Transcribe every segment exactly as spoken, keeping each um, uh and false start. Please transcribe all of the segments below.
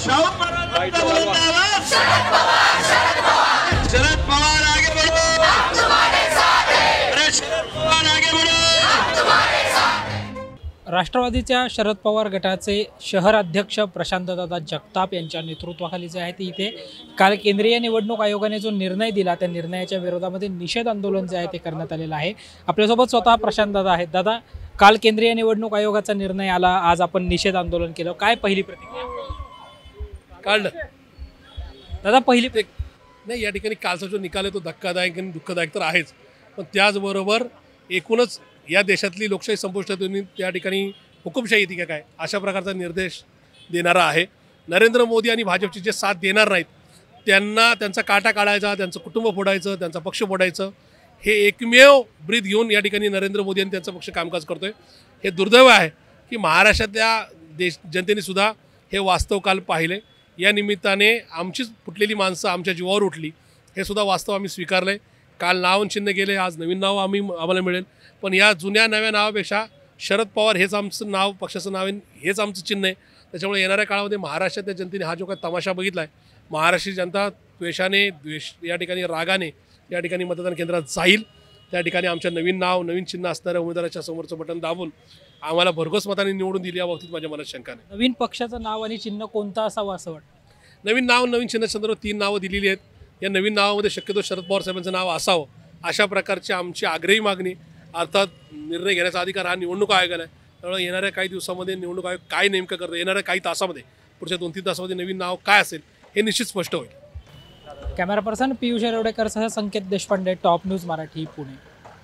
शाहू महाराजांचा बुलंद आवाज, शरद पवार, शरद पवार, शरद पवार आगे बढ़ो, हम तुम्हारे साथ हैं, अरे शरद पवार आगे बढ़ो, हम तुम्हारे साथ हैं। राष्ट्रवादीच्या शरद पवार गटाचे शहर अध्यक्ष प्रशांतदादा जगताप यांच्या नेतृत्वाखाली जे आहे ते इथे काल केंद्रीय निवडणूक आयोगाने जो निर्णय दिला त्या निर्णयाच्या विरोधामध्ये निषेध आंदोलन जे आहे ते करण्यात आलेलं आहे। आपल्यासोबत स्वतः प्रशांतदादा आहेत। दादा, काल केंद्रीय निवडणूक आयोगाचा निर्णय आला, आज आपण निषेध आंदोलन केलं, काय पहिली प्रतिक्रिया? काढलं दादा पहिली ते नाही, या ठिकाणी कालचा जो निकाल आहे तो धक्कादायक आणि दुःखदायक तर आहेच, पण त्याचबरोबर एकूणच या देशातली लोकशाही संपुष्टात येऊन त्या ठिकाणी हुकुमशाही येते का काय अशा प्रकारचा निर्देश देणारा आहे। नरेंद्र मोदी आणि भाजपची जे साथ देणार नाहीत त्यांना त्यांचा काटा काढायचा, त्यांचं कुटुंब फोडायचं, त्यांचा पक्ष फोडायचं, हे एकमेव ब्रीद घेऊन या ठिकाणी नरेंद्र मोदी आणि त्यांचा पक्ष कामकाज करतोय। हे दुर्दैव आहे की महाराष्ट्रातल्या देश जनतेने सुद्धा हे वास्तव काल पाहिले। या निमित्ताने आमचीच फुटलेली माणसं आमच्या जीवावर उठली, हे सुद्धा वास्तव आम्ही स्वीकारलं आहे। काल नाव चिन्ह गेले, आज नवीन नाव आम्ही आम्हाला मिळेल, पण या जुन्या नव्या नावापेक्षा शरद पवार हेच आमचं नाव, पक्षाचं नाव आहे, हेच आमचं चिन्ह आहे। त्याच्यामुळे येणाऱ्या काळामध्ये महाराष्ट्रातल्या जनतेने हा जो काही तमाशा बघितला आहे, महाराष्ट्राची जनता द्वेषाने द्वेष या ठिकाणी रागाने या ठिकाणी मतदान केंद्रात जाईल। त्या ठिकाणी आमच्या नवीन नाव, नवीन चिन्ह असणाऱ्या उमेदवाराच्या समोरचं बटन दाबून आम्हाला भरघोस मताने निवडून दिली, या बाबतीत माझ्या मनात शंका नाही। नवीन पक्षाचं नाव आणि चिन्ह कोणतं असावं असं वाटतं? नवीन नाव, नवीन चिन्ह संदर्भात तीन नावं दिलेली आहेत। या नवीन नावामध्ये शक्यतो शरद पवार साहेबांचं नाव असावं अशा प्रकारची आमची आग्रही मागणी, अर्थात निर्णय घेण्याचा अधिकार हा निवडणूक आयोगाला आहे। त्यामुळे येणाऱ्या काही दिवसामध्ये निवडणूक आयोग काय नेमकं करतं, येणाऱ्या काही तासामध्ये, पुढच्या दोन तीन तासामध्ये नवीन नाव काय असेल हे निश्चित स्पष्ट होईल। कॅमेरा पर्सन पियुष येरवडेकरसह Sanket Deshpande, top news Marathi, Pune.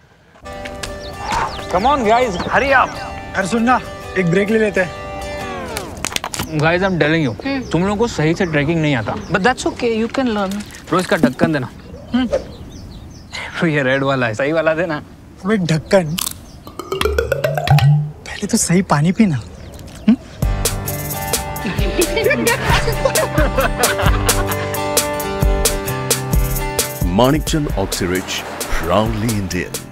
Come on guys, hurry up. यार सुन ना, एक ब्रेक ले लेते हैं। Guys, I am telling you, तुम लोगों को सही से ट्रैकिंग नहीं आता, but that's okay, you can learn. रोज का ढक्कन देना। ये रेड वाला है, सही वाला देना। अबे ढक्कन, पहले तो सही पानी पीना। Manikchand Oxyrich, proudly Indian.